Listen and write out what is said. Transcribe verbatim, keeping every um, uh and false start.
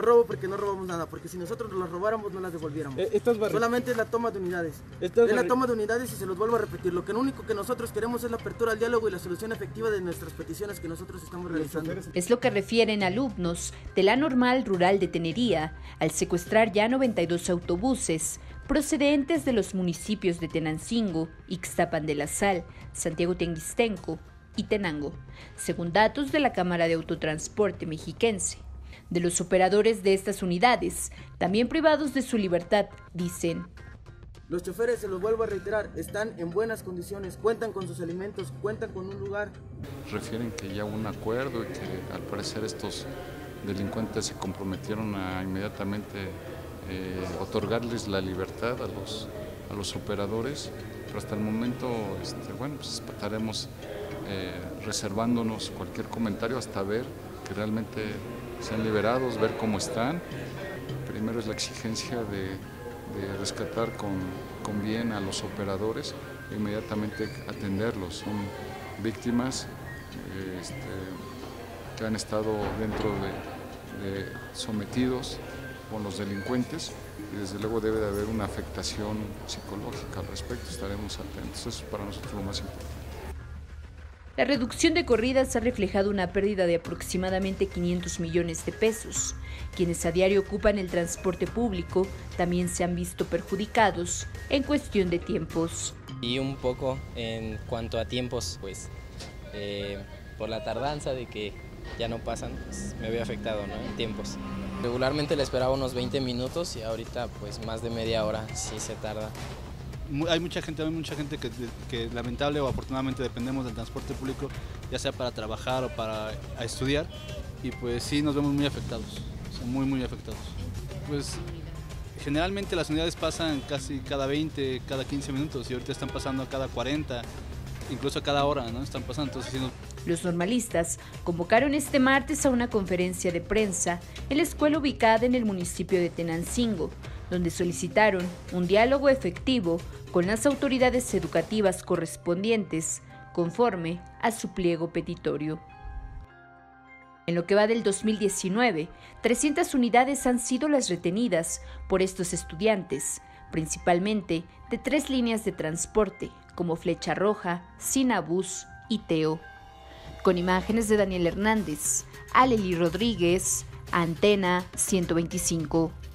Los robo porque no robamos nada, porque si nosotros los robáramos no las devolviéramos. Eh, Solamente es la toma de unidades. Estos es la toma de unidades y se los vuelvo a repetir. Lo que lo único que nosotros queremos es la apertura al diálogo y la solución efectiva de nuestras peticiones que nosotros estamos realizando. Es lo que refieren alumnos de la Normal Rural de Tenería al secuestrar ya noventa y dos autobuses procedentes de los municipios de Tenancingo, Ixtapan de la Sal, Santiago Tenguistenco y Tenango, según datos de la Cámara de Autotransporte Mexiquense. De los operadores de estas unidades, también privados de su libertad, dicen: los choferes, se los vuelvo a reiterar, están en buenas condiciones, cuentan con sus alimentos, cuentan con un lugar. Refieren que ya hubo un acuerdo y que al parecer estos delincuentes se comprometieron a inmediatamente eh, otorgarles la libertad a los, a los operadores, pero hasta el momento, este, bueno, pues estaremos eh, reservándonos cualquier comentario hasta ver que realmente sean liberados, ver cómo están. Primero es la exigencia de, de rescatar con, con bien a los operadores e inmediatamente atenderlos. Son víctimas eh, este, que han estado dentro de, de sometidos con los delincuentes y desde luego debe de haber una afectación psicológica al respecto, estaremos atentos. Eso es para nosotros lo más importante. La reducción de corridas ha reflejado una pérdida de aproximadamente quinientos millones de pesos. Quienes a diario ocupan el transporte público también se han visto perjudicados en cuestión de tiempos. Y un poco en cuanto a tiempos, pues eh, por la tardanza de que ya no pasan, pues, me veo afectado, ¿no? En tiempos. Regularmente le esperaba unos veinte minutos y ahorita pues más de media hora, sí se tarda. Hay mucha gente, hay mucha gente que, que lamentable o afortunadamente dependemos del transporte público, ya sea para trabajar o para estudiar, y pues sí nos vemos muy afectados, son muy muy afectados. Pues generalmente las unidades pasan casi cada veinte, cada quince minutos y ahorita están pasando cada cuarenta, incluso cada hora, ¿no? Están pasando, entonces sí nos... Los normalistas convocaron este martes a una conferencia de prensa en la escuela ubicada en el municipio de Tenancingo, donde solicitaron un diálogo efectivo con las autoridades educativas correspondientes conforme a su pliego petitorio. En lo que va del dos mil diecinueve, trescientas unidades han sido las retenidas por estos estudiantes, principalmente de tres líneas de transporte, como Flecha Roja, Sinabús y Teo. Con imágenes de Daniel Hernández, Aleli Rodríguez, Antena ciento veinticinco.